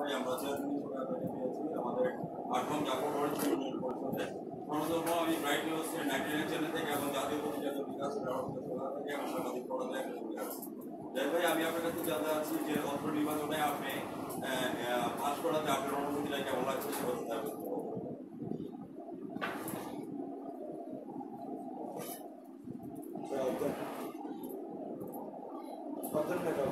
ভাই আমরা 300 টাকা পেয়েছি আমাদের 8ম জাতীয় ইউনিয়ন পরিষদে। সর্বপ্রথম আমি ব্রাইট নিউজ 99 চ্যানেল থেকে এবং জাতীয় প্রতিনিধি বিকাশ থেকে এবং সাংবাদিক পড়াতে যাই ভাই, আমি আপনার কাছে জানতে চাচ্ছি যে অত্র নির্বাচনে আপনি পাস করাতে আপনার অনুভূতিটা কেমন লাগছে সে কথা Pardon,